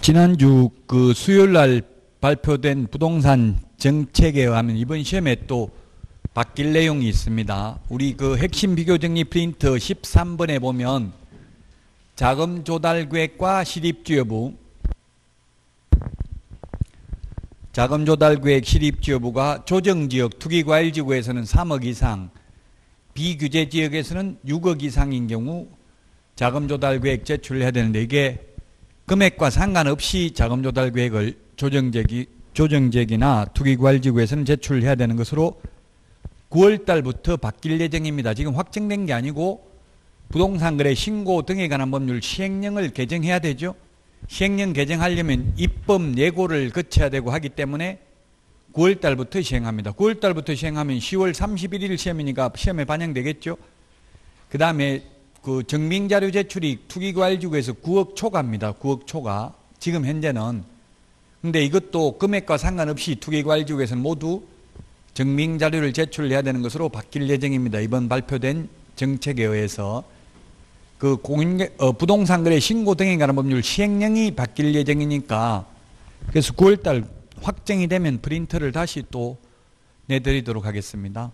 지난주 그 수요일 날 발표된 부동산 정책에 의하면 이번 시험에 또 바뀔 내용이 있습니다. 우리 그 핵심 비교 정리 프린트 13번에 보면 자금 조달 계획과 실입주 여부, 자금 조달 계획 실입주 여부가 조정지역 투기과일지구에서는 3억 이상, 비규제 지역에서는 6억 이상인 경우 자금 조달 계획 제출해야 되는데, 이게 금액과 상관없이 자금 조달 계획을 조정지역이나 투기과일지구에서는 제출해야 되는 것으로 9월 달부터 바뀔 예정입니다. 지금 확정된 게 아니고 부동산 거래 신고 등에 관한 법률 시행령을 개정해야 되죠. 시행령 개정하려면 입법 예고를 거쳐야 되고 하기 때문에 9월 달부터 시행합니다. 9월 달부터 시행하면 10월 31일 시험이니까 시험에 반영되겠죠. 그 다음에 그 증빙자료 제출이 투기과일지구에서 9억 초과입니다. 9억 초과. 지금 현재는. 근데 이것도 금액과 상관없이 투기과일지구에서는 모두 증빙자료를 제출해야 되는 것으로 바뀔 예정입니다. 이번 발표된 정책에 의해서 그 부동산 거래 신고 등에 관한 법률 시행령이 바뀔 예정이니까, 그래서 9월달 확정이 되면 프린트를 다시 또 내드리도록 하겠습니다.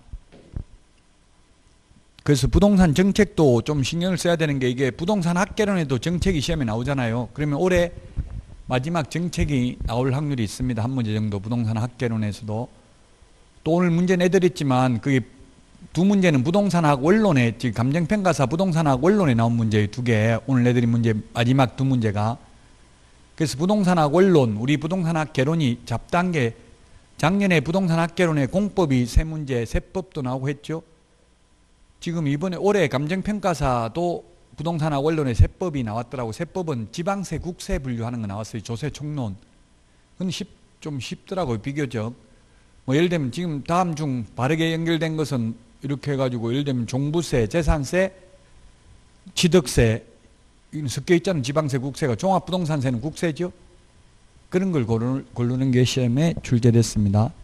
그래서 부동산 정책도 좀 신경을 써야 되는 게, 이게 부동산 학개론에도 정책이 시험에 나오잖아요. 그러면 올해 마지막 정책이 나올 확률이 있습니다. 한 문제 정도 부동산 학개론에서도. 또 오늘 문제 내드렸지만 그게 두 문제는 부동산학 원론에, 지금 감정평가사 부동산학 원론에 나온 문제 두 개, 오늘 내드린 문제 마지막 두 문제가. 그래서 부동산학 원론, 우리 부동산학 개론이 잡단계, 작년에 부동산학 개론에 공법이 세 문제, 세법도 나오고 했죠. 지금 이번에 올해 감정평가사도 부동산학 원론에 세법이 나왔더라고. 세법은 지방세, 국세 분류하는 거 나왔어요. 조세 총론. 그건 좀 쉽더라고요, 비교적. 뭐 예를 들면 지금 다음 중 바르게 연결된 것은 이렇게 해가지고, 예를 들면 종부세, 재산세, 취득세, 섞여 있잖아요. 지방세, 국세가. 종합부동산세는 국세죠. 그런 걸 고르는 게 시험에 출제됐습니다.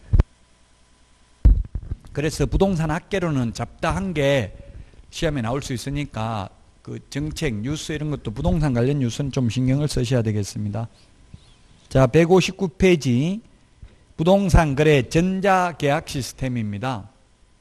그래서 부동산 학개론은 잡다한 게 시험에 나올 수 있으니까 그 정책, 뉴스 이런 것도 부동산 관련 뉴스는 좀 신경을 쓰셔야 되겠습니다. 자, 159페이지. 부동산 거래 전자계약 시스템입니다.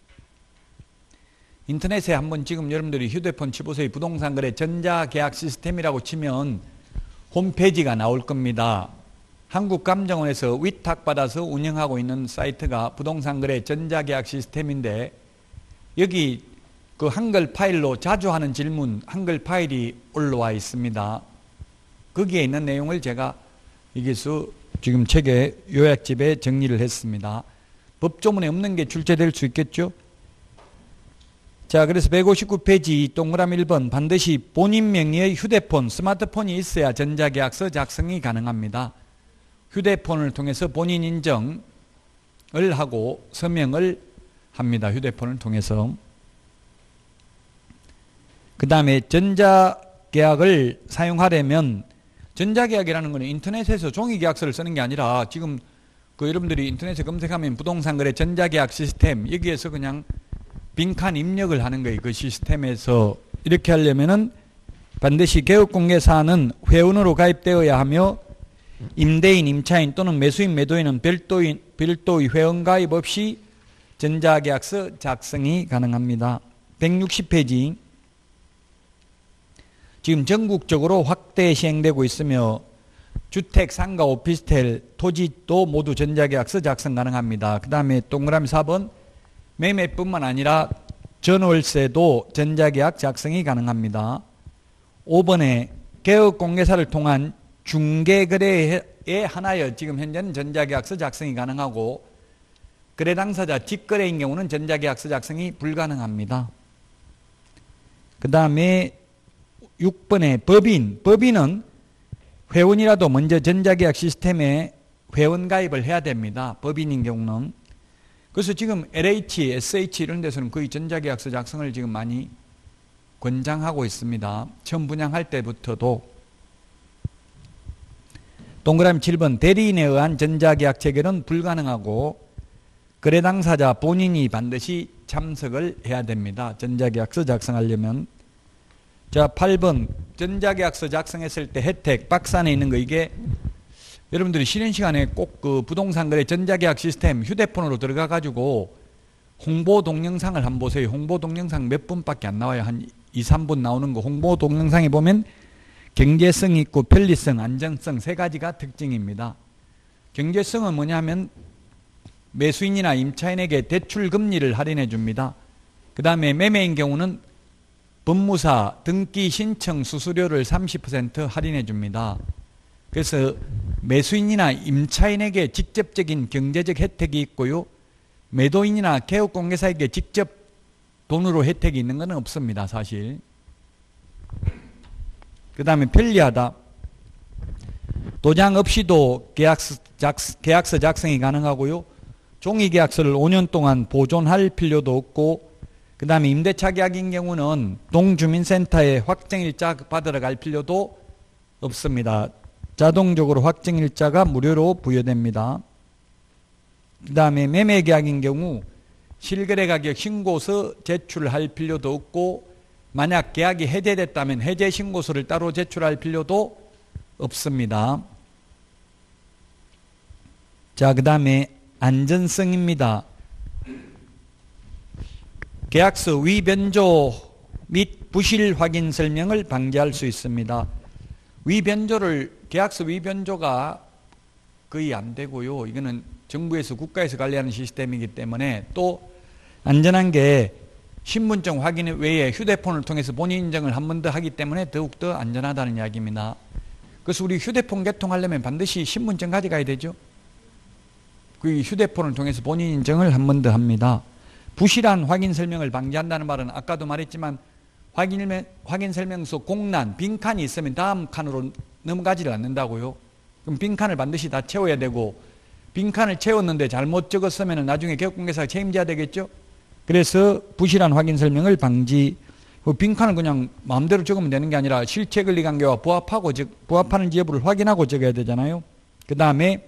인터넷에 한번 지금 여러분들이 휴대폰 치보세요. 부동산 거래 전자계약 시스템이라고 치면 홈페이지가 나올 겁니다. 한국감정원에서 위탁받아서 운영하고 있는 사이트가 부동산 거래 전자계약 시스템인데, 여기 그 한글 파일로 자주 하는 질문, 한글 파일이 올라와 있습니다. 거기에 있는 내용을 제가 여기서 지금 책의 요약집에 정리를 했습니다. 법조문에 없는 게 출제될 수 있겠죠? 자, 그래서 159페이지 동그라미 1번, 반드시 본인 명의의 휴대폰, 스마트폰이 있어야 전자계약서 작성이 가능합니다. 휴대폰을 통해서 본인 인정을 하고 서명을 합니다. 휴대폰을 통해서. 그 다음에 전자계약을 사용하려면, 전자계약이라는 것은 인터넷에서 종이계약서를 쓰는 게 아니라, 지금 그 여러분들이 인터넷에 검색하면 부동산 거래 전자계약 시스템, 여기에서 그냥 빈칸 입력을 하는 거예요. 그 시스템에서. 이렇게 하려면은 반드시 개업공개사항은 회원으로 가입되어야 하며, 임대인, 임차인 또는 매수인, 매도인은 별도의 회원 가입 없이 전자계약서 작성이 가능합니다. 160페이지. 지금 전국적으로 확대 시행되고 있으며 주택, 상가, 오피스텔, 토지도 모두 전자계약서 작성 가능합니다. 그 다음에 동그라미 4번, 매매뿐만 아니라 전월세도 전자계약 작성이 가능합니다. 5번에 개업공개사를 통한 중개거래에 한하여 지금 현재는 전자계약서 작성이 가능하고, 거래 당사자 직거래인 경우는 전자계약서 작성이 불가능합니다. 그 다음에 6번에 법인은 회원이라도 먼저 전자계약 시스템에 회원 가입을 해야 됩니다. 법인인 경우는. 그래서 지금 LH, SH 이런 데서는 거의 전자계약서 작성을 지금 많이 권장하고 있습니다. 처음 분양할 때부터도. 동그라미 7번, 대리인에 의한 전자계약 체결은 불가능하고 거래 당사자 본인이 반드시 참석을 해야 됩니다. 전자계약서 작성하려면. 자, 8번 전자계약서 작성했을 때 혜택, 박스 안에 있는 거, 이게 여러분들이 쉬는 시간에 꼭 그 부동산 거래 전자계약 시스템 휴대폰으로 들어가 가지고 홍보 동영상을 한번 보세요. 홍보 동영상 몇 분밖에 안 나와요. 한 2, 3분 나오는 거. 홍보 동영상에 보면 경제성이 있고 편리성, 안정성 세 가지가 특징입니다. 경제성은 뭐냐면 매수인이나 임차인에게 대출 금리를 할인해 줍니다. 그 다음에 매매인 경우는 법무사 등기 신청 수수료를 30% 할인해 줍니다. 그래서 매수인이나 임차인에게 직접적인 경제적 혜택이 있고요. 매도인이나 개업공개사에게 직접 돈으로 혜택이 있는 건 없습니다. 사실. 그 다음에 편리하다. 도장 없이도 계약서 작성이 가능하고요. 종이계약서를 5년 동안 보존할 필요도 없고, 그 다음에 임대차 계약인 경우는 동주민센터에 확정일자 받으러 갈 필요도 없습니다. 자동적으로 확정일자가 무료로 부여됩니다. 그 다음에 매매계약인 경우 실거래가격 신고서 제출할 필요도 없고, 만약 계약이 해제됐다면 해제 신고서를 따로 제출할 필요도 없습니다. 자, 그 다음에 안전성입니다. 계약서 위변조 및 부실 확인 설명을 방지할 수 있습니다. 계약서 위변조가 거의 안 되고요. 이거는 정부에서 국가에서 관리하는 시스템이기 때문에, 또 안전한 게 신분증 확인 외에 휴대폰을 통해서 본인 인증을 한 번 더 하기 때문에 더욱더 안전하다는 이야기입니다. 그래서 우리 휴대폰 개통하려면 반드시 신분증 가져가야 되죠. 그 휴대폰을 통해서 본인 인증을 한 번 더 합니다. 부실한 확인 설명을 방지한다는 말은 아까도 말했지만 확인 설명서 공란, 빈칸이 있으면 다음 칸으로 넘어가지를 않는다고요. 그럼 빈칸을 반드시 다 채워야 되고, 빈칸을 채웠는데 잘못 적었으면 나중에 개업공개사가 책임져야 되겠죠. 그래서 부실한 확인 설명을 방지, 빈칸을 그냥 마음대로 적으면 되는 게 아니라 실체 권리 관계와 부합하는지 여부를 확인하고 적어야 되잖아요. 그 다음에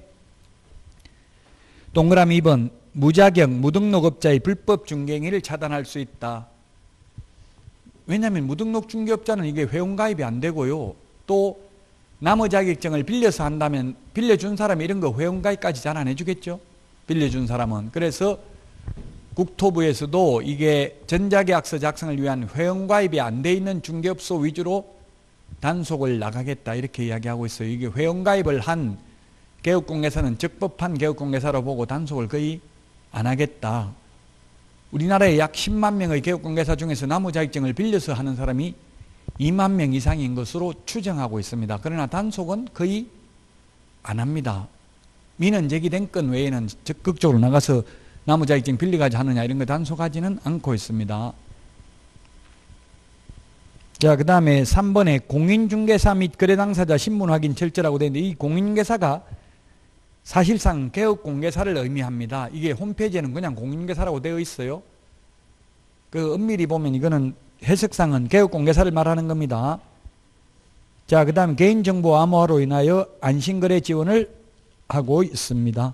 동그라미 2번, 무자격, 무등록업자의 불법 중개행위를 차단할 수 있다. 왜냐하면 무등록 중개업자는 이게 회원가입이 안 되고요. 또 남의 자격증을 빌려서 한다면 빌려준 사람이 이런 거 회원가입까지 잘 안 해주겠죠. 빌려준 사람은. 그래서 국토부에서도 이게 전자계약서 작성을 위한 회원가입이 안 돼 있는 중개업소 위주로 단속을 나가겠다 이렇게 이야기하고 있어요. 이게 회원가입을 한 개업공개사는 적법한 개업공개사로 보고 단속을 거의 안 하겠다. 우리나라에 약 10만 명의 개업공개사 중에서 나무자격증을 빌려서 하는 사람이 2만 명 이상인 것으로 추정하고 있습니다. 그러나 단속은 거의 안 합니다. 민원 제기된 건 외에는 적극적으로 나가서 나무자격증 빌려가지 하느냐 이런 거 단속하지는 않고 있습니다. 자, 그 다음에 3번에 공인중개사 및 거래당사자 신분 확인 철저라고 되어 있는데, 이 공인중개사가 사실상 개업공개사를 의미합니다. 이게 홈페이지에는 그냥 공인중개사라고 되어 있어요. 그 엄밀히 보면 이거는 해석상은 개업공개사를 말하는 겁니다. 자, 그 다음 개인정보 암호화로 인하여 안심거래 지원을 하고 있습니다.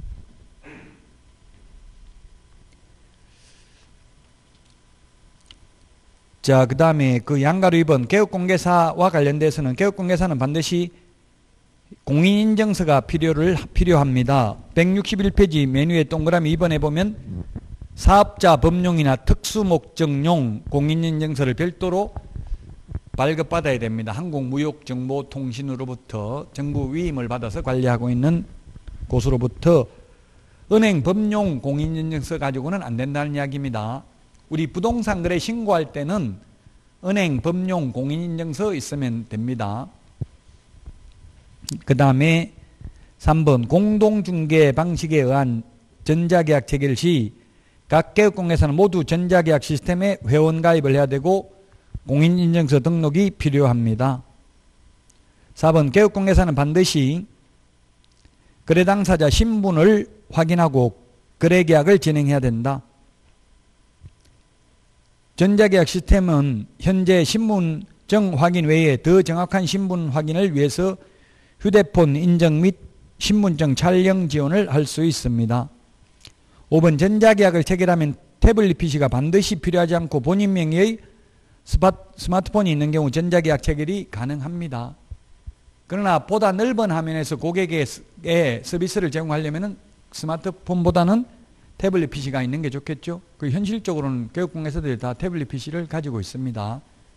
자, 그 다음에 그 양가로 2번 개업공개사와 관련돼서는 개업공개사는 반드시 공인인증서가 필요합니다. 161페이지 메뉴의 동그라미 2번에 보면 사업자 법용이나 특수목적용 공인인증서를 별도로 발급받아야 됩니다. 한국무역정보통신으로부터 정부 위임을 받아서 관리하고 있는 곳으로부터. 은행 법용 공인인증서 가지고는 안 된다는 이야기입니다. 우리 부동산 거래 신고할 때는 은행 법용 공인인증서 있으면 됩니다. 그 다음에 3번 공동중개 방식에 의한 전자계약 체결 시 각 개업공개사는 모두 전자계약 시스템에 회원가입을 해야 되고 공인인증서 등록이 필요합니다. 4번 개업공개사는 반드시 거래당사자 신분을 확인하고 거래계약을 진행해야 된다. 전자계약 시스템은 현재 신분증 확인 외에 더 정확한 신분 확인을 위해서 휴대폰 인증 및 신분증 촬영 지원을 할 수 있습니다. 5번 전자계약을 체결하면 태블릿 PC가 반드시 필요하지 않고 본인 명의의 스마트폰이 있는 경우 전자계약 체결이 가능합니다. 그러나 보다 넓은 화면에서 고객에게 서비스를 제공하려면 스마트폰보다는 태블릿 PC가 있는 게 좋겠죠. 그 현실적으로는 교육공에서들 다 태블릿 PC를 가지고 있습니다.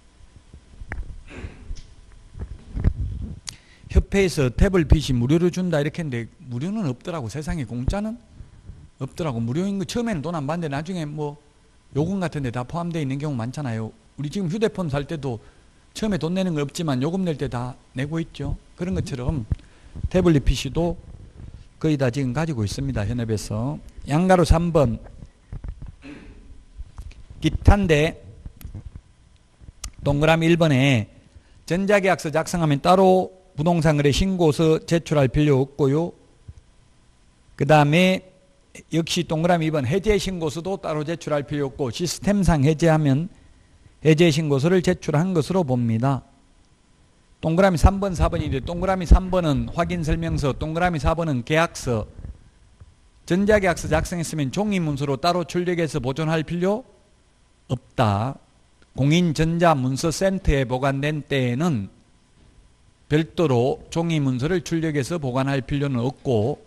협회에서 태블릿 PC 무료로 준다 이렇게 했는데 무료는 없더라고. 세상에 공짜는 없더라고. 무료인 거 처음에는 돈 안 받는데 나중에 뭐 요금 같은 데 다 포함되어 있는 경우 많잖아요. 우리 지금 휴대폰 살 때도 처음에 돈 내는 거 없지만 요금 낼 때 다 내고 있죠. 그런 것처럼 태블릿 PC도 거의 다 지금 가지고 있습니다. 현업에서. 양가로 3번 기타인데 동그라미 1번에 전자계약서 작성하면 따로 부동산거래 신고서 제출할 필요 없고요. 그 다음에 역시 동그라미 2번 해제신고서도 따로 제출할 필요 없고 시스템상 해제하면 해제신고서를 제출한 것으로 봅니다. 동그라미 3번, 4번인데 동그라미 3번은 확인설명서, 동그라미 4번은 계약서. 전자계약서 작성했으면 종이문서로 따로 출력해서 보존할 필요 없다. 공인전자문서센터에 보관된 때에는 별도로 종이문서를 출력해서 보관할 필요는 없고,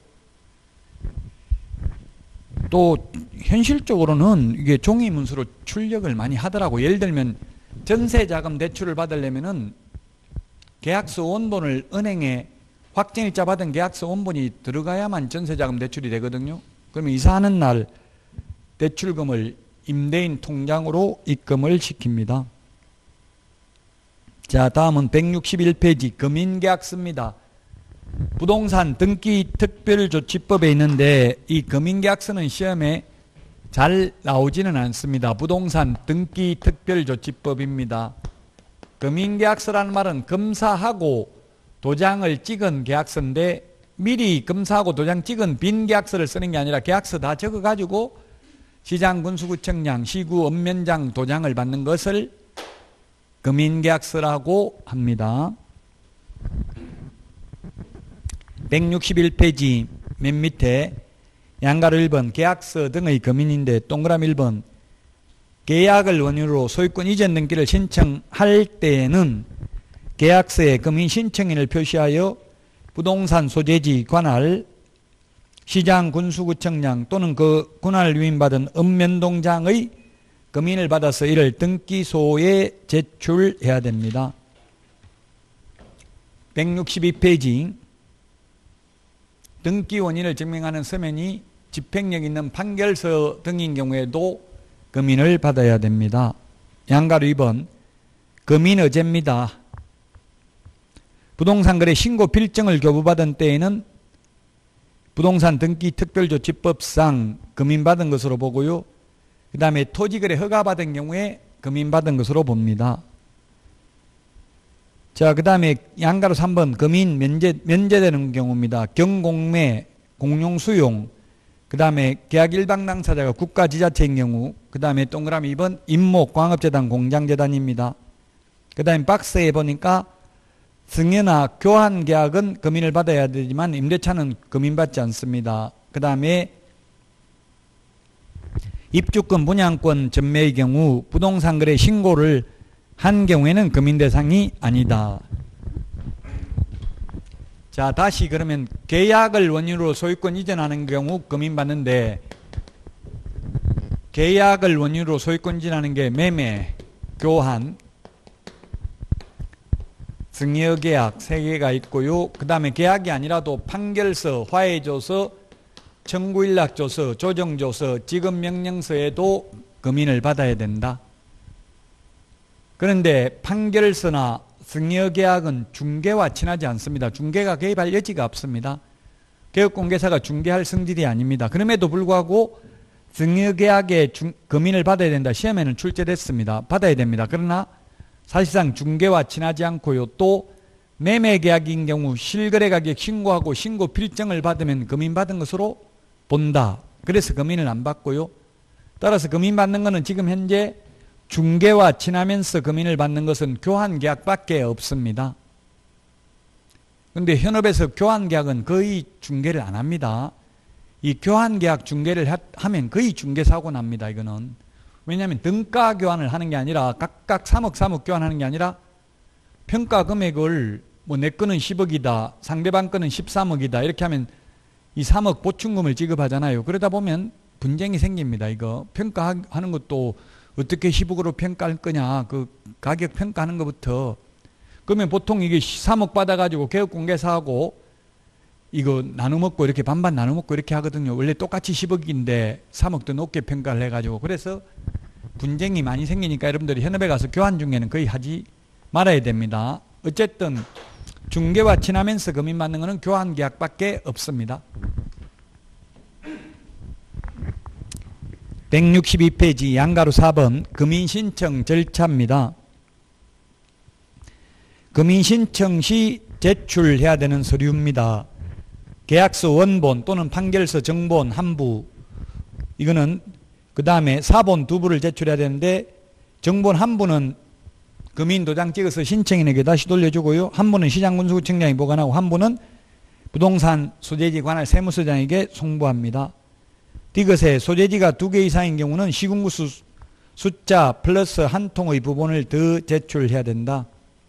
또 현실적으로는 이게 종이문서로 출력을 많이 하더라고. 예를 들면 전세자금 대출을 받으려면은 계약서 원본을 은행에 확정일자 받은 계약서 원본이 들어가야만 전세자금 대출이 되거든요. 그러면 이사하는 날 대출금을 임대인 통장으로 입금을 시킵니다. 자, 다음은 161페이지 금인계약서입니다. 부동산 등기 특별조치법에 있는데 이 금인계약서는 시험에 잘 나오지는 않습니다. 부동산 등기 특별조치법입니다. 금인계약서라는 말은 검사하고 도장을 찍은 계약서인데 미리 검사하고 도장 찍은 빈 계약서를 쓰는 게 아니라 계약서 다 적어가지고 시장, 군수구청장, 시구, 읍면장 도장을 받는 것을 금인계약서라고 합니다. 161페이지 맨 밑에 양가로 1번 계약서 등의 금인인데 동그라미 1번 계약을 원인으로 소유권 이전 등기를 신청할 때에는 계약서에 금인 신청인을 표시하여 부동산 소재지 관할 시장 군수구청장 또는 그 관할 위임받은 읍면동장의 금인을 받아서 이를 등기소에 제출해야 됩니다. 162페이지 등기 원인을 증명하는 서면이 집행력 있는 판결서 등인 경우에도 금인을 받아야 됩니다. 양가로 2번 금인의제입니다. 부동산거래 신고 필증을 교부받은 때에는 부동산 등기 특별조치법상 금인받은 것으로 보고요. 그 다음에 토지거래 허가받은 경우에 금인받은 것으로 봅니다. 자, 그 다음에 양가로 3번 금인 면제되는 경우입니다. 경공매, 공용수용, 그 다음에 계약 일방 당사자가 국가지자체인 경우, 그 다음에 동그라미 2번 임목, 광업재단, 공장재단입니다. 그 다음에 박스에 보니까 승여나 교환 계약은 금인을 받아야 되지만 임대차는 금인받지 않습니다. 그 다음에 입주권, 분양권 전매의 경우 부동산거래 신고를 한 경우에는 금인 대상이 아니다. 자, 다시 그러면 계약을 원인으로 소유권 이전하는 경우 금인받는데 계약을 원인으로 소유권 이전하는 게 매매, 교환, 승여계약 3개가 있고요. 그 다음에 계약이 아니라도 판결서, 화해조서, 청구일락조서, 조정조서, 지급명령서에도 금인을 받아야 된다. 그런데 판결서나 승여계약은 중개와 친하지 않습니다. 중개가 개입할 여지가 없습니다. 개업공개사가 중개할 성질이 아닙니다. 그럼에도 불구하고 승여계약에 금인을 받아야 된다. 시험에는 출제됐습니다. 받아야 됩니다. 그러나 사실상 중개와 친하지 않고요. 또 매매계약인 경우 실거래가격 신고하고 신고 필증을 받으면 금인받은 것으로 본다. 그래서 금인을 안 받고요. 따라서 금인받는 것은 지금 현재 중개와 친하면서 금인을 받는 것은 교환계약밖에 없습니다. 그런데 현업에서 교환계약은 거의 중개를 안 합니다. 이 교환계약 중개를 하면 거의 중개사고 납니다. 이거는. 왜냐하면 등가 교환을 하는 게 아니라 각각 3억 교환하는 게 아니라 평가 금액을 뭐 내 거는 10억이다. 상대방 거는 13억이다. 이렇게 하면 이 3억 보충금을 지급하잖아요. 그러다 보면 분쟁이 생깁니다. 이거 평가하는 것도 어떻게 10억으로 평가할 거냐. 그 가격 평가하는 것부터. 그러면 보통 이게 3억 받아가지고 개업공개사하고 이거 나눠 먹고 이렇게 반반 나눠 먹고 이렇게 하거든요. 원래 똑같이 10억인데 3억 더 높게 평가를 해가지고. 그래서 분쟁이 많이 생기니까 여러분들이 현업에 가서 교환 중개는 거의 하지 말아야 됩니다. 어쨌든 중개와 친하면서 금인 받는 것은 교환 계약밖에 없습니다. 162페이지 양가로 4번 금인 신청 절차입니다. 금인 신청 시 제출해야 되는 서류입니다. 계약서 원본 또는 판결서 정본 한 부, 이거는 그 다음에 사본 두 부를 제출해야 되는데 정본 한 부는 금인 도장 찍어서 신청인에게 다시 돌려주고요. 한 부는 시장군수구청장이 보관하고 한 부는 부동산 소재지 관할 세무서장에게 송부합니다. 디귿에 소재지가 2개 이상인 경우는 시군구수 숫자 플러스 한 통의 부분을 더 제출해야 된다.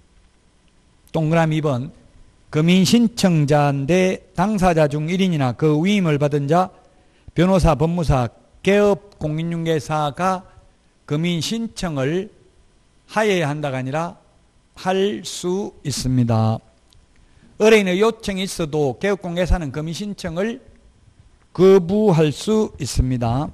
동그라미 2번 금인 신청자인데 당사자 중 1인이나 그 위임을 받은 자, 변호사, 법무사, 개업 공인중개사가 금인 신청을 하여야 한다가 아니라 할 수 있습니다. 의뢰인의 요청이 있어도 개업공개사는 금인 신청을 거부할 수 있습니다.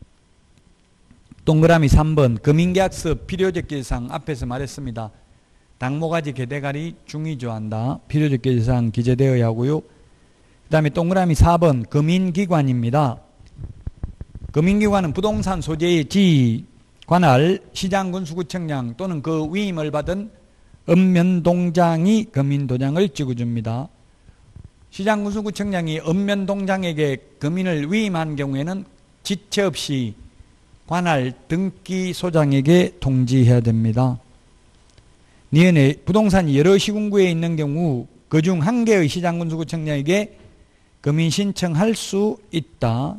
동그라미 3번 금인계약서 필요적기사항 앞에서 말했습니다. 당모가지 개대가리 중위조한다. 필요적기사항 기재되어야 하고요. 그 다음에 동그라미 4번 금인기관입니다. 금인기관은 부동산 소재의 지위 관할 시장군수구청장 또는 그 위임을 받은 읍면동장이 금인도장을 찍어줍니다. 시장군수구청장이 읍면동장에게 금인을 위임한 경우에는 지체 없이 관할 등기소장에게 통지해야 됩니다. 니은에 부동산이 여러 시군구에 있는 경우 그중 한 개의 시장군수구청장에게 금인 신청할 수 있다.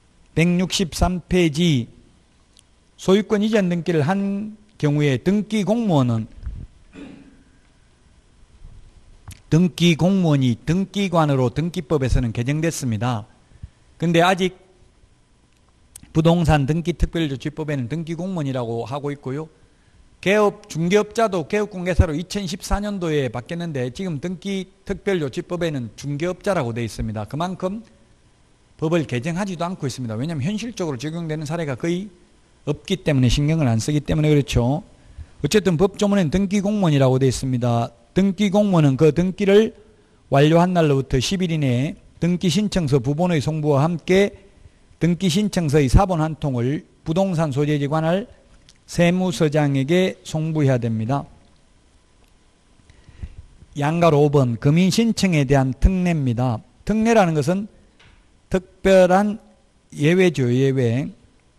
163페이지 소유권 이전 등기를 한 경우에 등기 공무원이 등기관으로 등기법에서는 개정됐습니다. 근데 아직 부동산 등기특별조치법에는 등기공무원이라고 하고 있고요. 개업 중개업자도 개업공개사로 2014년도에 바뀌었는데 지금 등기특별조치법에는 중개업자라고 되어 있습니다. 그만큼 법을 개정하지도 않고 있습니다. 왜냐하면 현실적으로 적용되는 사례가 거의 없기 때문에 신경을 안 쓰기 때문에 그렇죠. 어쨌든 법조문에는 등기공무원이라고 되어 있습니다. 등기공무원은 그 등기를 완료한 날로부터 10일 이내에 등기신청서 부본의 송부와 함께 등기신청서의 사본 한 통을 부동산 소재지 관할 세무서장에게 송부해야 됩니다. 양가로 5번 금인신청에 대한 특례입니다. 특례라는 것은 특별한 예외죠. 예외.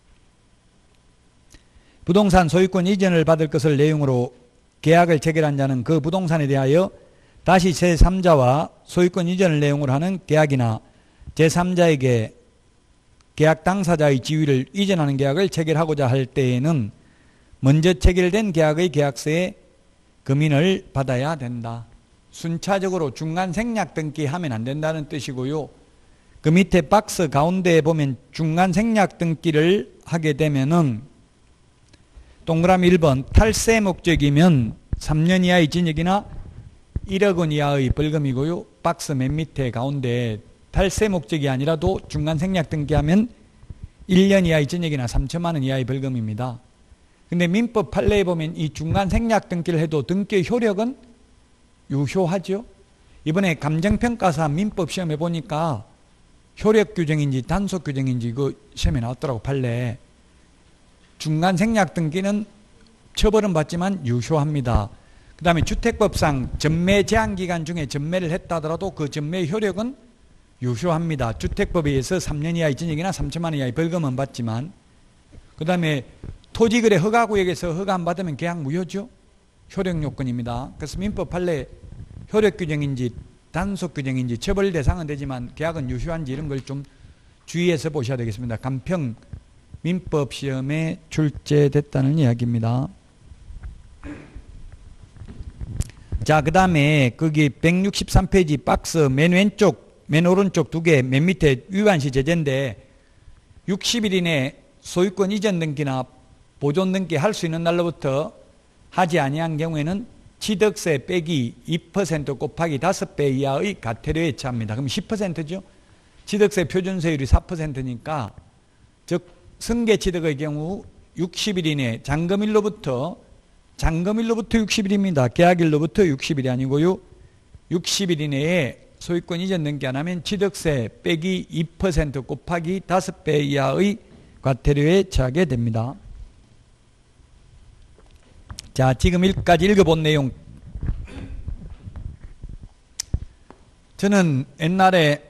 부동산 소유권 이전을 받을 것을 내용으로 계약을 체결한 자는 그 부동산에 대하여 다시 제3자와 소유권 이전을 내용으로 하는 계약이나 제3자에게 계약 당사자의 지위를 이전하는 계약을 체결하고자 할 때에는 먼저 체결된 계약의 계약서에 금인을 받아야 된다. 순차적으로 중간 생략 등기하면 안 된다는 뜻이고요. 그 밑에 박스 가운데에 보면 중간 생략 등기를 하게 되면은 동그라미 1번 탈세 목적이면 3년 이하의 징역이나 1억 원 이하의 벌금이고요. 박스 맨 밑에 가운데 탈세 목적이 아니라도 중간 생략 등기하면 1년 이하의 징역이나 3천만 원 이하의 벌금입니다. 근데 민법 판례에 보면 이 중간 생략 등기를 해도 등기의 효력은 유효하죠. 이번에 감정평가사 민법 시험에 보니까 효력 규정인지 단속 규정인지 그 시험에 나왔더라고. 판례에. 중간 생략 등기는 처벌은 받지만 유효합니다. 그 다음에 주택법상 전매 제한기간 중에 전매를 했다 하더라도 그 전매의 효력은 유효합니다. 주택법에 의해서 3년 이하의 징역이나 3천만 원 이하의 벌금은 받지만, 그 다음에 토지거래 허가구역에서 허가 안 받으면 계약 무효죠. 효력 요건입니다. 그래서 민법 판례 효력 규정인지 단속 규정인지 처벌 대상은 되지만 계약은 유효한지 이런 걸 좀 주의해서 보셔야 되겠습니다. 간평 민법 시험에 출제됐다는 이야기입니다. 자, 그 다음에 거기 163페이지 박스 맨 왼쪽, 맨 오른쪽 두 개, 맨 밑에 위반시 제재인데 60일 이내 소유권 이전 등기나 보존 등기 할 수 있는 날로부터 하지 아니한 경우에는 취득세 빼기 2% 곱하기 5배 이하의 과태료에 처합니다. 그럼 10%죠. 취득세 표준세율이 4%니까 즉 승계취득의 경우 60일 이내 잔금일로부터 60일입니다. 계약일로부터 60일이 아니고요. 60일 이내에 소유권 이전 등기 안 하면 취득세 빼기 2% 곱하기 5배 이하의 과태료에 처하게 됩니다. 자, 지금 여기까지 읽어본 내용. 저는 옛날에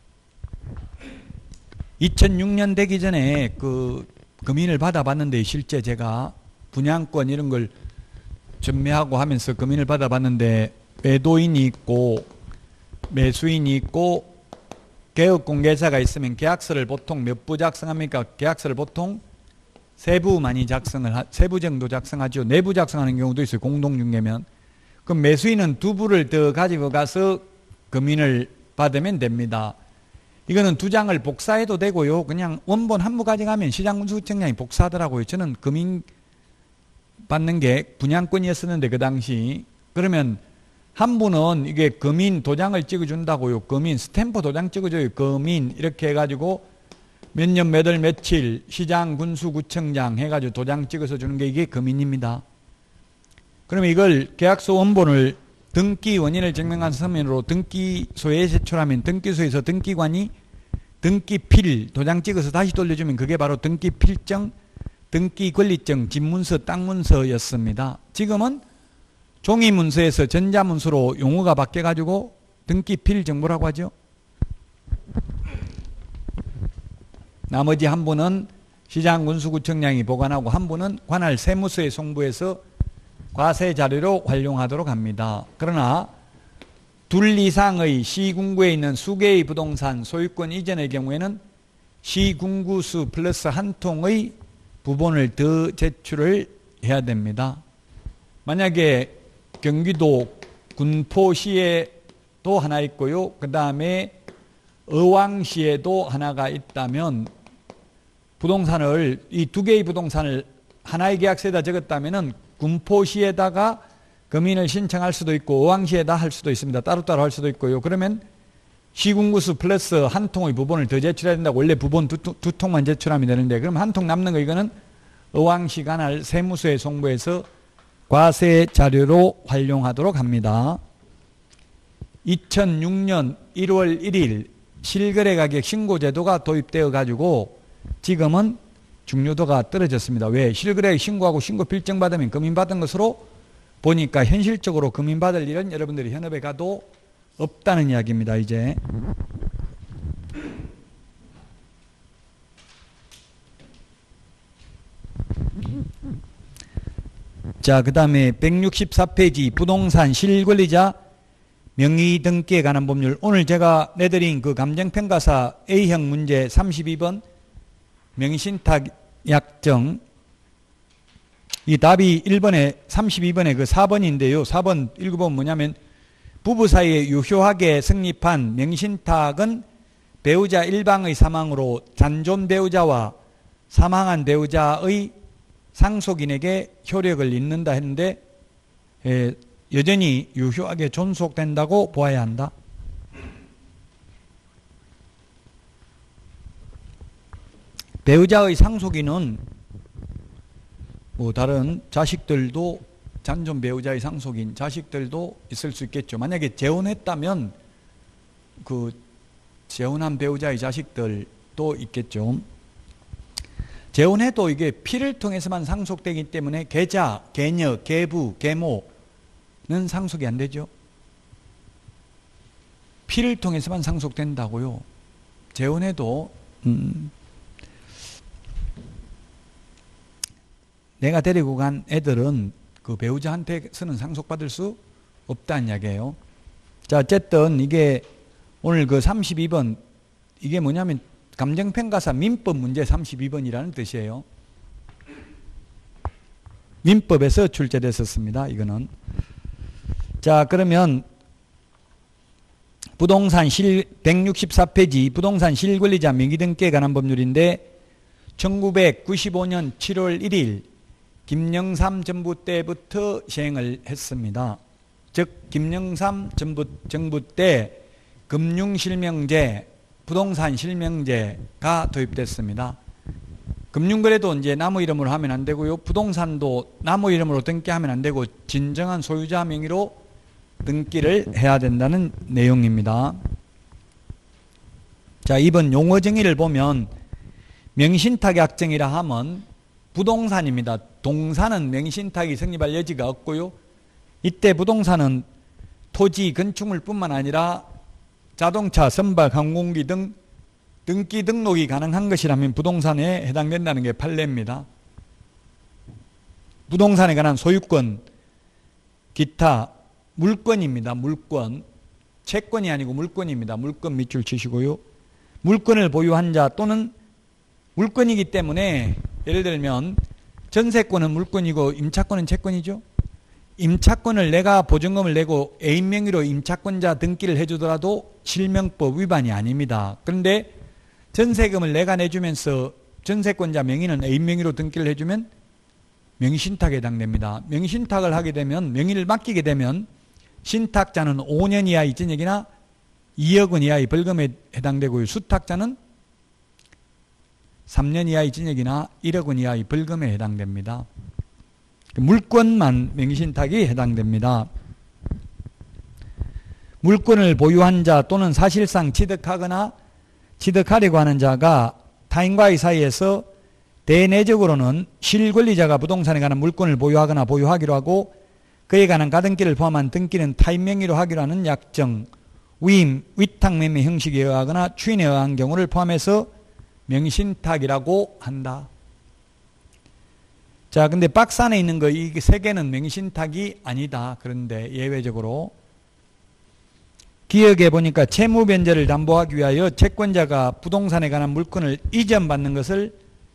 2006년 되기 전에 그 금인을 받아봤는데 실제 제가 분양권 이런 걸 전매하고 하면서 금인을 받아봤는데 매도인이 있고 매수인이 있고 개업공개자가 있으면 계약서를 보통 몇 부 작성합니까? 계약서를 보통 세 부 많이 세 부 정도 작성하죠. 네 부 작성하는 경우도 있어요. 공동중개면. 그럼 매수인은 두 부를 더 가지고 가서 금인을 받으면 됩니다. 이거는 두 장을 복사해도 되고요. 그냥 원본 한 부 가져가면 시장군수구청장이 복사하더라고요. 저는 금인 받는 게 분양권이었었는데 그 당시. 그러면 한 분은 이게 금인 도장을 찍어준다고요. 금인 스탬프 도장 찍어줘요. 금인 이렇게 해가지고 몇 년 몇 월 며칠 시장 군수구청장 해가지고 도장 찍어서 주는 게 이게 금인입니다. 그러면 이걸 계약서 원본을 등기 원인을 증명한 서면으로 등기소에 제출하면 등기소에서 등기관이 등기필 도장 찍어서 다시 돌려주면 그게 바로 등기필정, 등기권리증, 집문서, 땅문서였습니다. 지금은 종이문서에서 전자문서로 용어가 바뀌어가지고 등기필정보라고 하죠. 나머지 한 분은 시장군수구청장이 보관하고 한 분은 관할 세무서에 송부해서 과세자료로 활용하도록 합니다. 그러나 둘 이상의 시군구에 있는 수개의 부동산 소유권 이전의 경우에는 시군구수 플러스 한 통의 부본을 더 제출을 해야 됩니다. 만약에 경기도 군포시에도 하나 있고요. 그 다음에 의왕시에도 하나가 있다면 부동산을 이 두 개의 부동산을 하나의 계약서에다 적었다면은 군포시에다가 금인을 신청할 수도 있고 의왕시에다 할 수도 있습니다. 따로따로 할 수도 있고요. 그러면 시군구수 플러스 한 통의 부본을 더 제출해야 된다고. 원래 부본 두 통만 제출하면 되는데 그럼 한 통 남는 거 이거는 의왕시 관할 세무서에 송부해서 과세 자료로 활용하도록 합니다. 2006년 1월 1일 실거래가격 신고제도가 도입되어 가지고 지금은 중요도가 떨어졌습니다. 왜? 실거래 신고하고 신고 필정 받으면 금인받은 것으로 보니까 현실적으로 금인받을 일은 여러분들이 현업에 가도 없다는 이야기입니다. 이제 자, 그 다음에 164페이지 부동산 실권리자 명의 등기에 관한 법률. 오늘 제가 내드린 그 감정평가사 A형 문제 32번 명의신탁 약정, 이 답이 1번에 32번에 그 4번인데요. 4번 읽어보면 뭐냐면 부부 사이에 유효하게 성립한 명의신탁은 배우자 일방의 사망으로 잔존 배우자와 사망한 배우자의 상속인에게 효력을 잇는다 했는데 여전히 유효하게 존속된다고 보아야 한다. 배우자의 상속인은 뭐 다른 자식들도 잔존 배우자의 상속인 자식들도 있을 수 있겠죠. 만약에 재혼했다면 그 재혼한 배우자의 자식들도 있겠죠. 재혼해도 이게 피를 통해서만 상속되기 때문에 계자, 계녀, 계부, 계모는 상속이 안 되죠. 피를 통해서만 상속된다고요. 재혼해도 내가 데리고 간 애들은 그 배우자한테서는 상속받을 수 없다는 이야기예요. 자, 어쨌든 이게 오늘 그 32번 이게 뭐냐면 감정평가사 민법 문제 32번이라는 뜻이에요. 민법에서 출제됐었습니다. 이거는. 자, 그러면 부동산 164페이지 부동산 실권리자 명의등기에 관한 법률인데 1995년 7월 1일 김영삼 정부 때부터 시행을 했습니다. 즉 김영삼 정부 때 금융실명제, 부동산 실명제가 도입됐습니다. 금융거래도 이제 나무 이름으로 하면 안 되고요. 부동산도 나무 이름으로 등기하면 안 되고 진정한 소유자 명의로 등기를 해야 된다는 내용입니다. 자, 이번 용어 정의를 보면 명신탁 약정이라 하면 부동산입니다. 동산은 명신탁이 성립할 여지가 없고요. 이때 부동산은 토지, 건축물 뿐만 아니라 자동차, 선박, 항공기 등 등기 등록이 가능한 것이라면 부동산에 해당된다는 게 판례입니다. 부동산에 관한 소유권, 기타, 물권입니다. 물권. 채권이 아니고 물권입니다. 물권 밑줄 치시고요. 물권을 보유한 자 또는 물권이기 때문에 예를 들면 전세권은 물권이고 임차권은 채권이죠. 임차권을 내가 보증금을 내고 애인 명의로 임차권자 등기를 해주더라도 실명법 위반이 아닙니다. 그런데 전세금을 내가 내주면서 전세권자 명의는 애인 명의로 등기를 해주면 명의신탁에 해당됩니다. 명의신탁을 하게 되면 명의를 맡기게 되면 신탁자는 5년 이하의 징역이나 2억 원 이하의 벌금에 해당되고요. 수탁자는 3년 이하의 징역이나 1억 원 이하의 벌금에 해당됩니다. 물권만 명의신탁이 해당됩니다. 물권을 보유한 자 또는 사실상 취득하거나 취득하려고 하는 자가 타인과의 사이에서 대내적으로는 실권리자가 부동산에 관한 물권을 보유하거나 보유하기로 하고 그에 관한 가등기를 포함한 등기는 타인 명의로 하기로 하는 약정, 위임, 위탁매매 형식에 의하거나 추인에 의한 경우를 포함해서 명의신탁이라고 한다. 자, 근데 박스 안에 있는 거 이 세 개는 명의신탁이 아니다. 그런데 예외적으로 기억해 보니까 채무변제를 담보하기 위하여 채권자가 부동산에 관한 물건을 이전받는 것을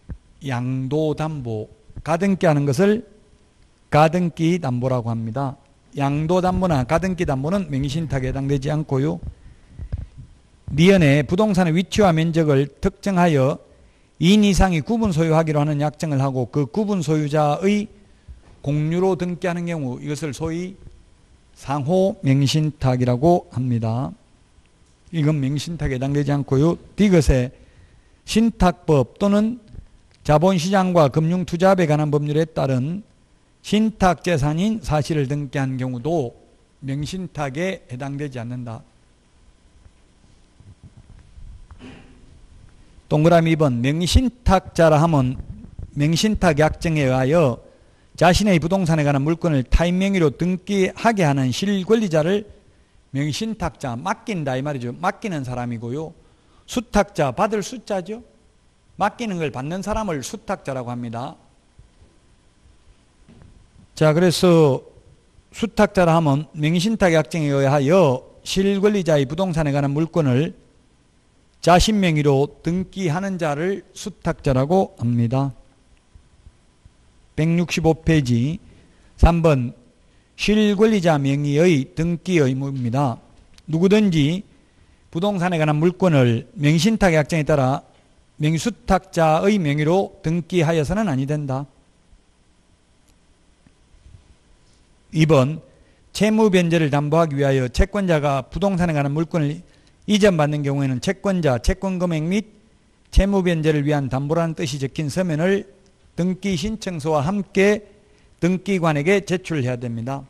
양도담보, 가등기하는 것을 가등기담보라고 합니다. 양도담보나 가등기담보는 명의신탁에 해당되지 않고요. 니은에 부동산의 위치와 면적을 특정하여 2인 이상이 구분 소유하기로 하는 약정을 하고 그 구분 소유자의 공유로 등기하는 경우 이것을 소위 상호 명의신탁이라고 합니다. 이건 명의신탁에 해당되지 않고요. 디귿의 신탁법 또는 자본시장과 금융투자업에 관한 법률에 따른 신탁재산인 사실을 등기한 경우도 명의신탁에 해당되지 않는다. 동그라미 2번 명의신탁자라 하면 명의신탁 약정에 의하여 자신의 부동산에 관한 물건을 타인 명의로 등기하게 하는 실권리자를 명의신탁자, 맡긴다 이 말이죠. 맡기는 사람이고요. 수탁자, 받을 수자죠. 맡기는 걸 받는 사람을 수탁자라고 합니다. 자, 그래서 수탁자라 하면 명의신탁 약정에 의하여 실권리자의 부동산에 관한 물건을 자신 명의로 등기하는 자를 수탁자라고 합니다. 165페이지 3번 실권리자 명의의 등기 의무입니다. 누구든지 부동산에 관한 물건을 명의신탁 약정에 따라 명의수탁자의 명의로 등기하여서는 아니 된다. 2번 채무변제를 담보하기 위하여 채권자가 부동산에 관한 물건을 이전받는 경우에는 채권자, 채권금액 및 채무변제를 위한 담보라는 뜻이 적힌 서면을 등기신청서와 함께 등기관에게 제출해야 됩니다.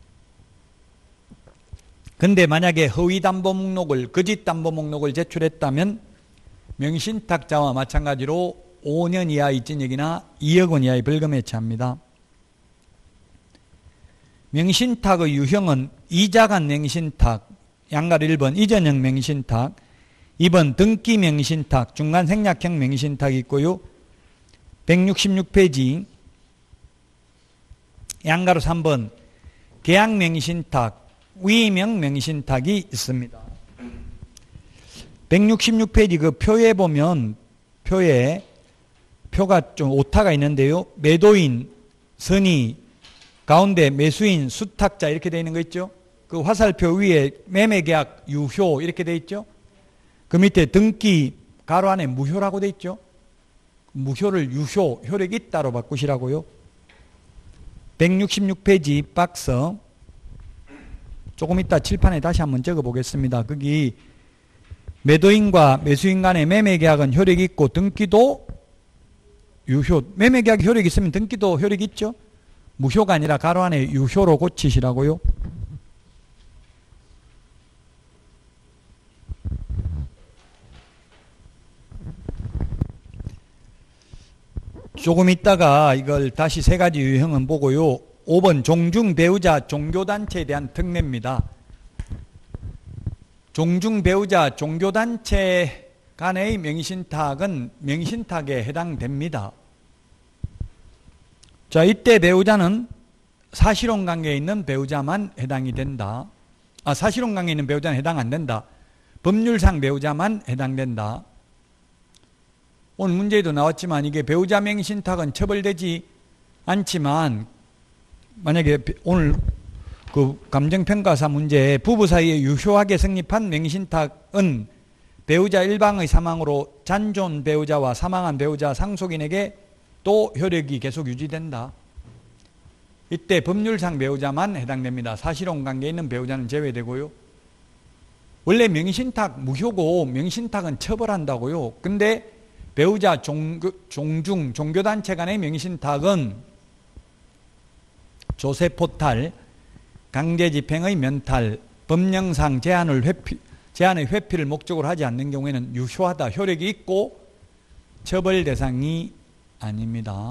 근데 만약에 허위담보 목록을, 거짓담보 목록을 제출했다면 명의신탁자와 마찬가지로 5년 이하의 징역이나 2억 원 이하의 벌금에 처합니다. 명의신탁의 유형은 이자간 명의신탁, 양가로 1번 이전형 명의신탁, 2번 등기 명의신탁, 중간 생략형 명의신탁이 있고요. 166페이지 양가로 3번 계약 명의신탁, 위임형 명의신탁이 있습니다. 166페이지 그 표에 보면 표가 좀 오타가 있는데요. 매도인, 선의, 가운데 매수인, 수탁자 이렇게 되어 있는 거 있죠. 그 화살표 위에 매매계약 유효 이렇게 돼 있죠. 그 밑에 등기 가로 안에 무효라고 돼 있죠. 무효를 유효, 효력 있다로 바꾸시라고요. 166페이지 박스 조금 이따 칠판에 다시 한번 적어 보겠습니다. 거기 매도인과 매수인 간의 매매계약은 효력이 있고 등기도 유효. 매매계약이 효력이 있으면 등기도 효력이 있죠. 무효가 아니라 가로 안에 유효로 고치시라고요. 조금 있다가 이걸 다시 세 가지 유형은 보고요. 5번 종중 배우자 종교단체에 대한 특례입니다. 종중 배우자 종교단체 간의 명의신탁은 명의신탁에 해당됩니다. 자, 이때 배우자는 사실혼 관계에 있는 배우자만 해당이 된다. 사실혼 관계에 있는 배우자는 해당 안 된다. 법률상 배우자만 해당된다. 오늘 문제에도 나왔지만 이게 배우자 명의신탁은 처벌되지 않지만 만약에 오늘 그 감정평가사 문제에 부부 사이에 유효하게 성립한 명의신탁은 배우자 일방의 사망으로 잔존 배우자와 사망한 배우자 상속인에게 또 효력이 계속 유지된다. 이때 법률상 배우자만 해당됩니다. 사실혼 관계에 있는 배우자는 제외되고요. 원래 명의신탁 무효고 명의신탁은 처벌한다고요. 근데 배우자 종중 종교단체 간의 명의신탁은 조세포탈, 강제집행의 면탈, 법령상 제한의 회피를 목적으로 하지 않는 경우에는 유효하다, 효력이 있고 처벌 대상이 아닙니다.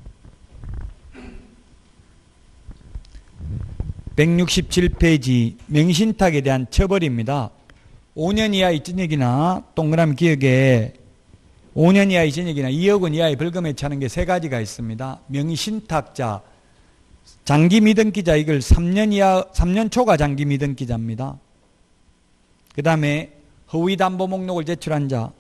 167페이지 명의신탁에 대한 처벌입니다. 5년 이하 이전액이나 동그라미 기억에 5년 이하의 전액이나 2억 원 이하의 벌금에 차는 게 세 가지가 있습니다. 명의신탁자, 장기 미등기자 이걸 3년 초과 장기 미등기자입니다. 그 다음에 허위담보 목록을 제출한 자,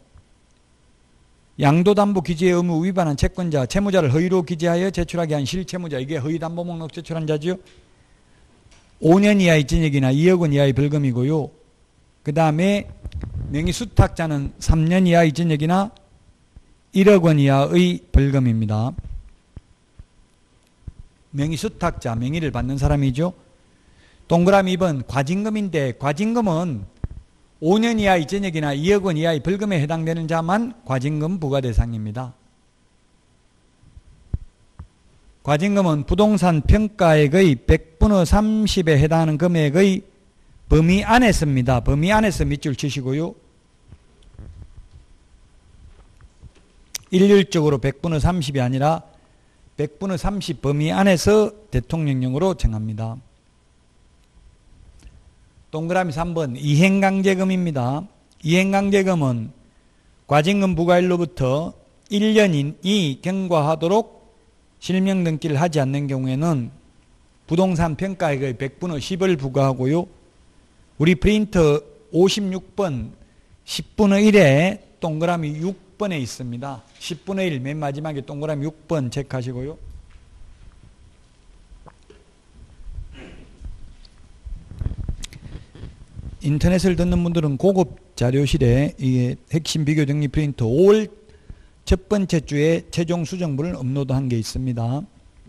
양도담보 기재의 의무 위반한 채권자, 채무자를 허위로 기재하여 제출하게 한 실채무자, 이게 허위담보 목록 제출한 자죠. 5년 이하의 전액이나 2억 원 이하의 벌금이고요. 그 다음에 명의수탁자는 3년 이하의 전액이나 1억 원 이하의 벌금입니다. 명의수탁자, 명의를 받는 사람이죠. 동그라미 2번 과징금인데 과징금은 5년 이하의 전액이나 2억 원 이하의 벌금에 해당되는 자만 과징금 부과 대상입니다. 과징금은 부동산 평가액의 100분의 30에 해당하는 금액의 범위 안에 씁니다. 범위 안에서 밑줄 치시고요. 일률적으로 100분의 30이 아니라 100분의 30 범위 안에서 대통령령으로 정합니다. 동그라미 3번 이행강제금입니다. 이행강제금은 과징금 부과일로부터 1년이 경과하도록 실명 등기를 하지 않는 경우에는 부동산 평가액의 100분의 10을 부과하고요. 우리 프린터 56번 10분의 1에 동그라미 6번에 있습니다. 10분의 1 맨 마지막에 동그라미 6번 체크하시고요. 인터넷을 듣는 분들은 고급 자료실에 이게 핵심 비교 정리 프린터 5월 첫 번째 주에 최종 수정본을 업로드한 게 있습니다.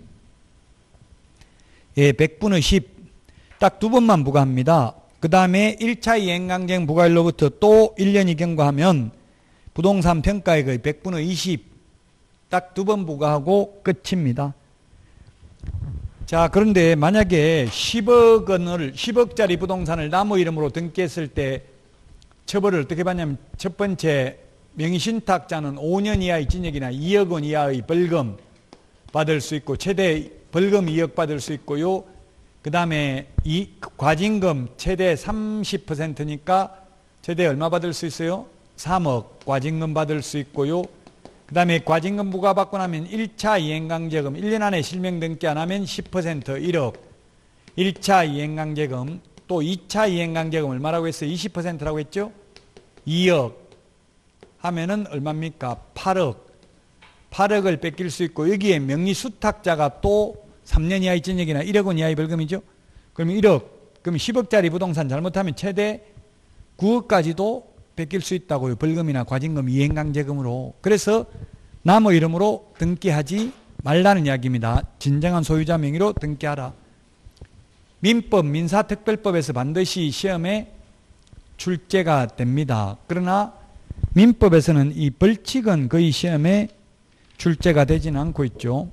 예, 100분의 10 딱 두 번만 부과합니다. 그 다음에 1차 이행강제금 부과일로부터 또 1년이 경과하면 부동산 평가액의 100분의 20 딱 두 번 부과하고 끝입니다. 자, 그런데 만약에 10억짜리 부동산을 나무 이름으로 등기했을 때 처벌을 어떻게 받냐면 첫 번째 명의신탁자는 5년 이하의 징역이나 2억 원 이하의 벌금 받을 수 있고 최대 벌금 2억 받을 수 있고요. 그 다음에 이 과징금 최대 30%니까 최대 얼마 받을 수 있어요? 3억 과징금 받을 수 있고요. 그 다음에 과징금 부과받고 나면 1차 이행강제금 1년 안에 실명 등기 안 하면 10% 1억 1차 이행강제금 또 2차 이행강제금 얼마라고 했어요? 20%라고 했죠? 2억 하면은 얼마입니까? 8억 8억을 뺏길 수 있고 여기에 명의수탁자가 또 3년 이하의 징역이나 1억 원 이하의 벌금이죠? 그러면 1억 그럼 10억짜리 부동산 잘못하면 최대 9억까지도 뺏길 수 있다고요. 벌금이나 과징금, 이행강제금으로. 그래서 남의 이름으로 등기하지 말라는 이야기입니다. 진정한 소유자 명의로 등기하라. 민법, 민사특별법에서 반드시 시험에 출제가 됩니다. 그러나 민법에서는 이 벌칙은 거의 시험에 출제가 되지는 않고 있죠.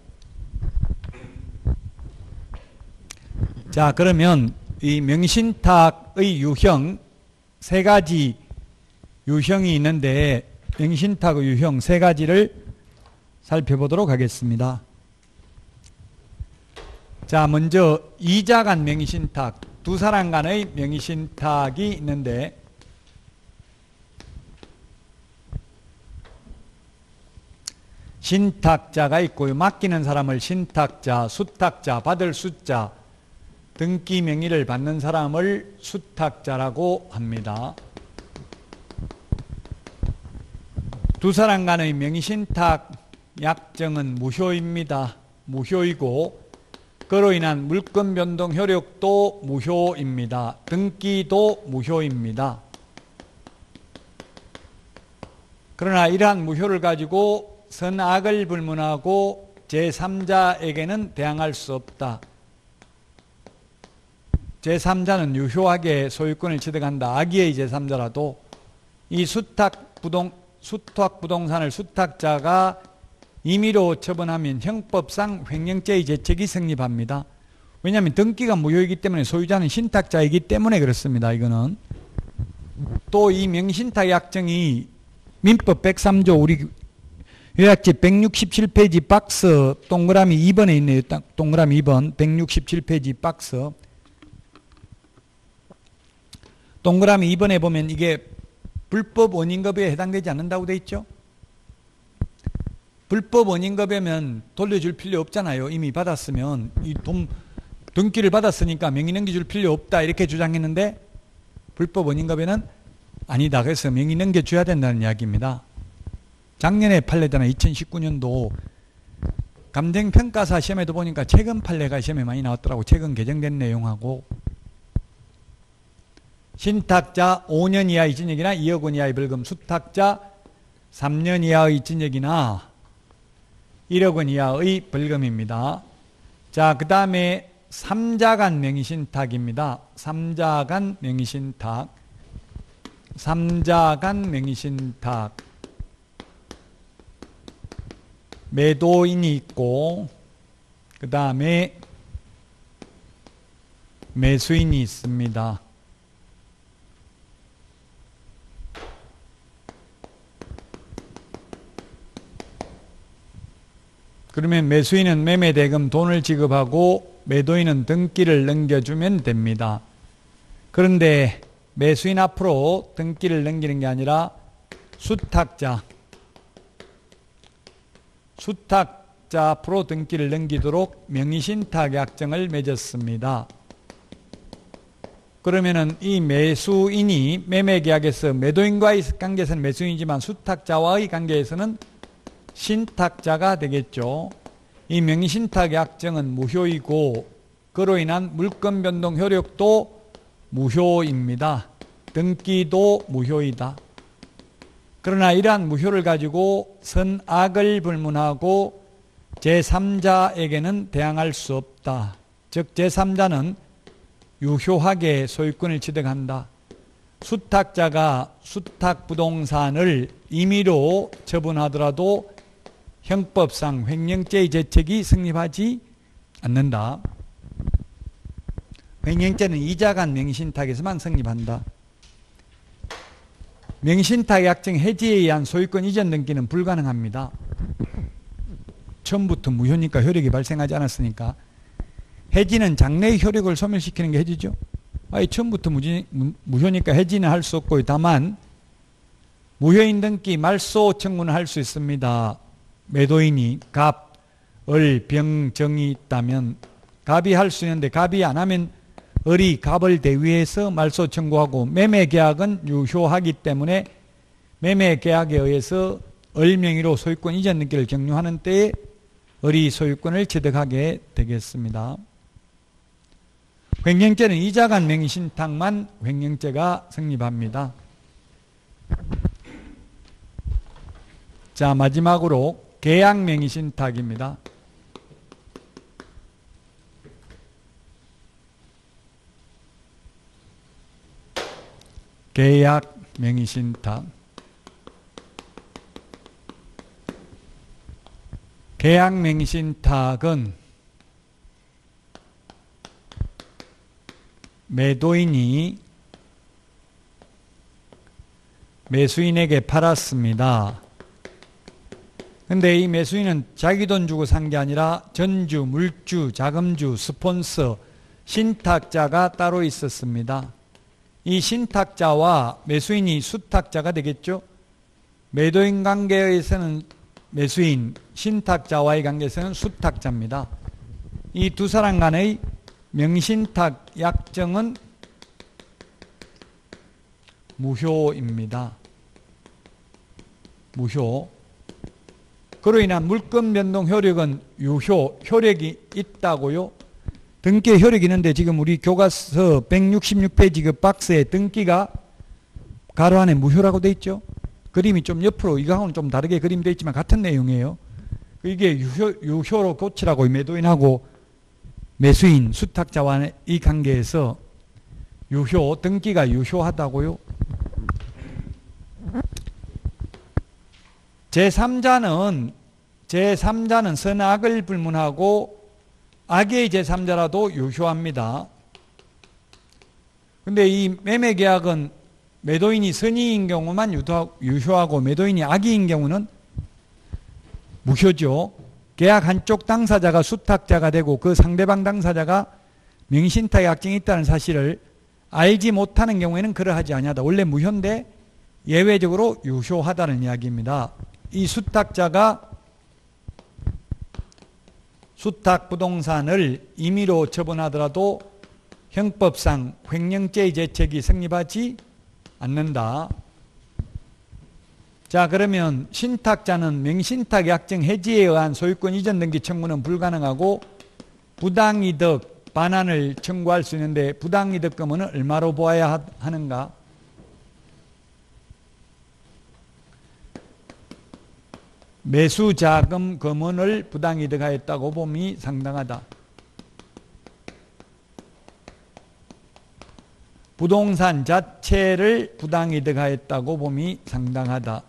자, 그러면 이 명신탁의 유형 세 가지 유형이 있는데 명신탁의 유형 세 가지를 살펴보도록 하겠습니다. 자, 먼저 이자 간 명의신탁, 두 사람 간의 명의신탁이 있는데 신탁자가 있고요. 맡기는 사람을 신탁자, 수탁자, 받을 수자, 등기 명의를 받는 사람을 수탁자라고 합니다. 두 사람 간의 명의신탁 약정은 무효입니다. 무효이고 그로 인한 물권 변동 효력도 무효입니다. 등기도 무효입니다. 그러나 이러한 무효를 가지고 선악을 불문하고 제3자에게는 대항할 수 없다. 제3자는 유효하게 소유권을 취득한다. 악의의 제3자라도 이 수탁부동산을 수탁자가 임의로 처분하면 형법상 횡령죄의 죄책이 성립합니다. 왜냐하면 등기가 무효이기 때문에 소유자는 신탁자이기 때문에 그렇습니다. 이거는 또 이 명신탁 약정이 민법 103조 우리 요약집 167페이지 박스 동그라미 2번에 있네요. 동그라미 2번 167페이지 박스 동그라미 2번에 보면 이게 불법 원인급여에 해당되지 않는다고 돼 있죠. 불법 원인급여면 돌려줄 필요 없잖아요. 이미 받았으면 이 돈 등기를 받았으니까 명의 넘겨줄 필요 없다 이렇게 주장했는데 불법 원인급여는 아니다. 그래서 명의 넘겨줘야 된다는 이야기입니다. 작년에 판례잖아요. 2019년도 감정평가사 시험에도 보니까 최근 판례가 시험에 많이 나왔더라고. 최근 개정된 내용하고 신탁자 5년 이하의 징역이나 2억 원 이하의 벌금, 수탁자 3년 이하의 징역이나 1억 원 이하의 벌금입니다. 자, 그 다음에 3자간 명의신탁입니다. 3자간 명의신탁. 3자간 명의신탁. 매도인이 있고, 그 다음에 매수인이 있습니다. 그러면 매수인은 매매대금 돈을 지급하고 매도인은 등기를 넘겨주면 됩니다. 그런데 매수인 앞으로 등기를 넘기는 게 아니라 수탁자 앞으로 등기를 넘기도록 명의신탁 약정을 맺었습니다. 그러면은 이 매수인이 매매계약에서 매도인과의 관계에서는 매수인이지만 수탁자와의 관계에서는 신탁자가 되겠죠. 이 명의신탁 약정은 무효이고 그로 인한 물권 변동 효력도 무효입니다. 등기도 무효이다. 그러나 이러한 무효를 가지고 선악을 불문하고 제3자에게는 대항할 수 없다. 즉 제3자는 유효하게 소유권을 취득한다. 수탁자가 수탁부동산을 임의로 처분하더라도 형법상 횡령죄의 죄책이 성립하지 않는다. 횡령죄는 이자간 명의신탁에서만 성립한다. 명의신탁 약정 해지에 의한 소유권 이전 등기는 불가능합니다. 처음부터 무효니까 효력이 발생하지 않았으니까. 해지는 장래의 효력을 소멸시키는 게 해지죠. 아예 처음부터 무효니까 해지는 할 수 없고, 다만 무효인 등기 말소 청구는 할 수 있습니다. 매도인이 갑, 을, 병, 정이 있다면 갑이 할 수 있는데 갑이 안 하면 을이 갑을 대위해서 말소 청구하고, 매매계약은 유효하기 때문에 매매계약에 의해서 을 명의로 소유권 이전 등기를 격려하는 때에 을이 소유권을 취득하게 되겠습니다. 횡령죄는 이자 간 명의신탁만 횡령죄가 성립합니다. 자, 마지막으로 계약 명의신탁입니다. 계약 명의신탁. 계약 명의신탁은 매도인이 매수인에게 팔았습니다. 근데 이 매수인은 자기 돈 주고 산 게 아니라 전주, 물주, 자금주, 스폰서, 신탁자가 따로 있었습니다. 이 신탁자와 매수인이 수탁자가 되겠죠. 매도인 관계에서는 매수인, 신탁자와의 관계에서는 수탁자입니다. 이 두 사람 간의 명신탁 약정은 무효입니다. 무효. 그로 인한 물권 변동 효력은 유효, 효력이 있다고요. 등기에 효력이 있는데 지금 우리 교과서 166페이지 그 박스에 등기가 가로 안에 무효라고 돼 있죠. 그림이 좀 옆으로 이거하고는 좀 다르게 그림되어 있지만 같은 내용이에요. 이게 유효로 고치라고 매도인하고 매수인, 수탁자와의 이 관계에서 유효, 등기가 유효하다고요. 제3자는 선악을 불문하고 악의 제3자라도 유효합니다. 근데 이 매매계약은 매도인이 선의인 경우만 유효하고 매도인이 악의인 경우는 무효죠. 계약 한쪽 당사자가 수탁자가 되고 그 상대방 당사자가 명의신탁의 약정이 있다는 사실을 알지 못하는 경우에는 그러하지 아니하다. 원래 무효인데 예외적으로 유효하다는 이야기입니다. 이 수탁자가 수탁 부동산을 임의로 처분하더라도 형법상 횡령죄의 죄책이 성립하지 않는다. 자, 그러면 신탁자는 명신탁 약정 해지에 의한 소유권 이전 등기 청구는 불가능하고 부당이득 반환을 청구할 수 있는데 부당이득 금은 얼마로 보아야 하는가? 매수자금 금원을 부당이득하였다고 봄이 상당하다. 부동산 자체를 부당이득하였다고 봄이 상당하다.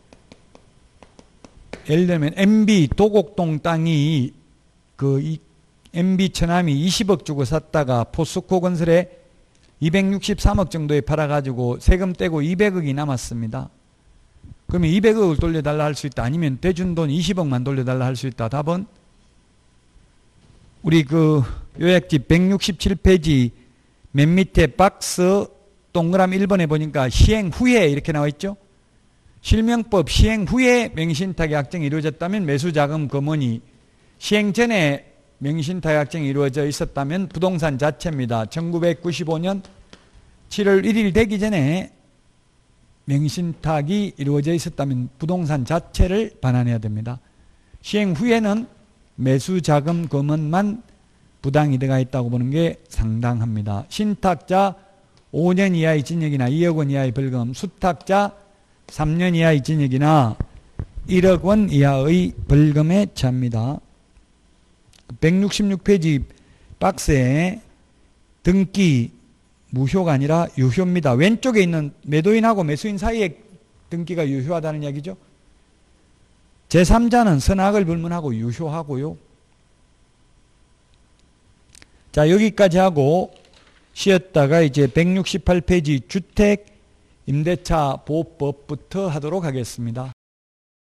예를 들면 MB 도곡동 땅이 MB 처남이 20억 주고 샀다가 포스코 건설에 263억 정도에 팔아가지고 세금 떼고 200억이 남았습니다. 그러면 200억을 돌려달라 할 수 있다. 아니면 대준 돈 20억만 돌려달라 할 수 있다. 답은 우리 요약집 167페이지 맨 밑에 박스 동그라미 1번에 보니까 시행 후에 이렇게 나와 있죠. 실명법 시행 후에 명의신탁의 약정이 이루어졌다면 매수자금 금원이, 시행 전에 명의신탁의 약정이 이루어져 있었다면 부동산 자체입니다. 1995년 7월 1일 되기 전에 명의신탁이 이루어져 있었다면 부동산 자체를 반환해야 됩니다. 시행 후에는 매수자금 금원만 부당이득가 있다고 보는 게 상당합니다. 신탁자 5년 이하의 징역이나 2억 원 이하의 벌금, 수탁자 3년 이하의 징역이나 1억 원 이하의 벌금에 처합니다. 166페이지 박스에 등기 무효가 아니라 유효입니다. 왼쪽에 있는 매도인하고 매수인 사이의 등기가 유효하다는 이야기죠. 제3자는 선악을 불문하고 유효하고요. 자, 여기까지 하고 쉬었다가 이제 168페이지 주택 임대차 보호법부터 하도록 하겠습니다.